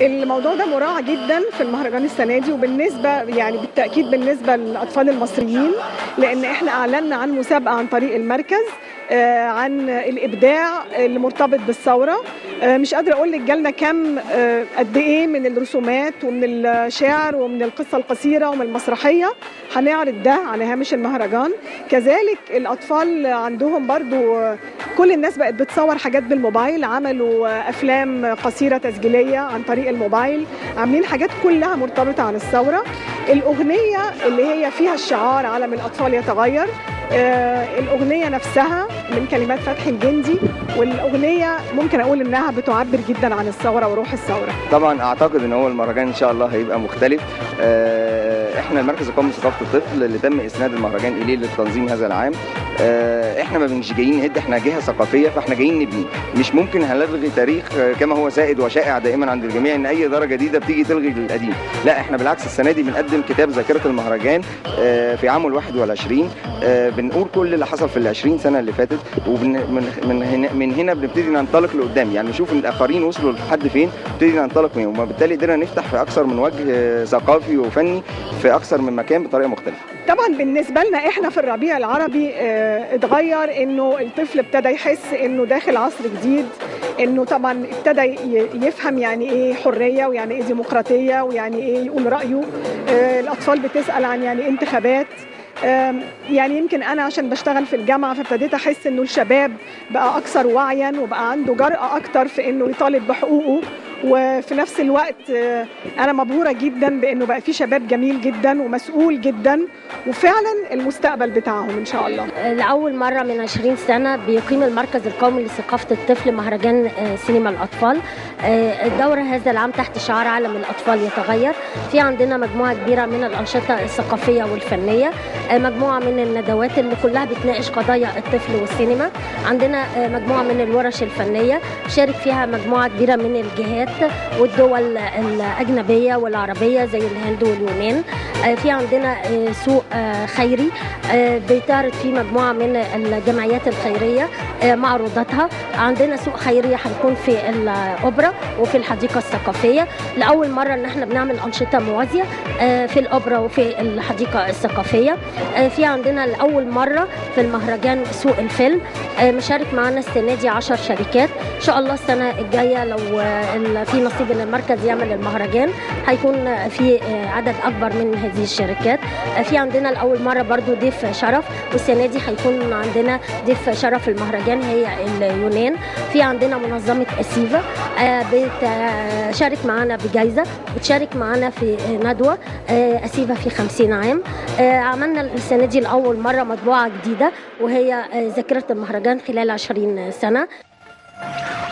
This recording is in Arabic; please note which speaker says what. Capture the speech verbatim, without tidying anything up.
Speaker 1: الموضوع ده مراعى جدا في المهرجان السنه دي، وبالنسبه يعني بالتاكيد بالنسبه للاطفال المصريين، لان احنا اعلنا عن مسابقه عن طريق المركز آه عن الابداع اللي مرتبط بالثوره. آه مش قادره اقول لك جالنا كم آه قد ايه من الرسومات ومن الشعر ومن القصه القصيره ومن المسرحيه. هنعرض ده على هامش المهرجان. كذلك الاطفال عندهم برضو آه كل الناس بقت بتصور حاجات بالموبايل، عملوا افلام قصيره تسجيليه عن طريق الموبايل، عاملين حاجات كلها مرتبطه عن الثوره. الاغنيه اللي هي فيها الشعار عالم الاطفال يتغير، آه الاغنيه نفسها من كلمات فتحي الجندي، والاغنيه ممكن اقول انها بتعبر جدا عن الثوره وروح الثوره.
Speaker 2: طبعا اعتقد ان هو المهرجان ان شاء الله هيبقى مختلف. آه احنا المركز القومي لثقافه الطفل اللي تم اسناد المهرجان اليه للتنظيم هذا العام. آه احنا ما بنجي جايين نهد، احنا جهه ثقافيه، فاحنا جايين نبني. مش ممكن هنلغي تاريخ كما هو سائد وشائع دائما عند الجميع ان اي درجه جديده بتيجي تلغي القديم. لا، احنا بالعكس السنه دي بنقدم كتاب ذاكره المهرجان آه في عامه الواحد والعشرين. آه بنقول كل اللي حصل في العشرين سنه اللي فاتت، ومن من هنا من هنا بنبتدي ننطلق لقدام، يعني نشوف الاخرين وصلوا لحد فين نبتدي ننطلق منهم، وبالتالي قدرنا نفتح في اكثر من وجه ثقافي وفني في اكثر من مكان بطريقه مختلفه.
Speaker 1: طبعا بالنسبه لنا احنا في الربيع العربي اه اتغير، انه الطفل ابتدى يحس انه داخل عصر جديد، انه طبعا ابتدى يفهم يعني ايه حريه ويعني ايه ديمقراطيه ويعني ايه يقول رايه. اه الاطفال بتسال عن يعني انتخابات. يعني يمكن أنا عشان بشتغل في الجامعة فابتديت أحس إنه الشباب بقى أكثر وعياً وبقى عنده جرأة أكتر في إنه يطالب بحقوقه، وفي نفس الوقت أنا مبهورة جدا بإنه بقى في شباب جميل جدا ومسؤول جدا، وفعلا المستقبل بتاعهم إن شاء الله.
Speaker 3: لأول مرة من عشرين سنة بيقيم المركز القومي لثقافة الطفل مهرجان سينما الأطفال. الدورة هذا العام تحت شعار عالم الأطفال يتغير. في عندنا مجموعة كبيرة من الأنشطة الثقافية والفنية، مجموعة من الندوات اللي كلها بتناقش قضايا الطفل والسينما. عندنا مجموعة من الورش الفنية شارك فيها مجموعة كبيرة من الجهات والدول الأجنبية والعربية زي الهند واليونان. في عندنا سوق خيري بتعرض فيه مجموعة من الجمعيات الخيرية معروضاتها. عندنا سوق خيري هنكون في الأوبرا وفي الحديقة الثقافية. لأول مرة إن احنا بنعمل أنشطة موازية في الأوبرا وفي الحديقة الثقافية. في عندنا لأول مرة في المهرجان سوق الفيلم، مشارك معنا السنة دي عشر شركات. إن شاء الله السنة الجاية لو في نصيب ان المركز يعمل المهرجان هيكون في عدد اكبر من هذه الشركات. في عندنا لاول مره برضو ضيف شرف، والسنه دي هيكون عندنا ضيف شرف المهرجان هي اليونان. في عندنا منظمه اسيفا بتشارك معنا بجائزه، بتشارك معنا في ندوه اسيفا في خمسين عام. عملنا السنه دي لاول مره مطبوعه جديده وهي ذاكره المهرجان خلال عشرين سنه.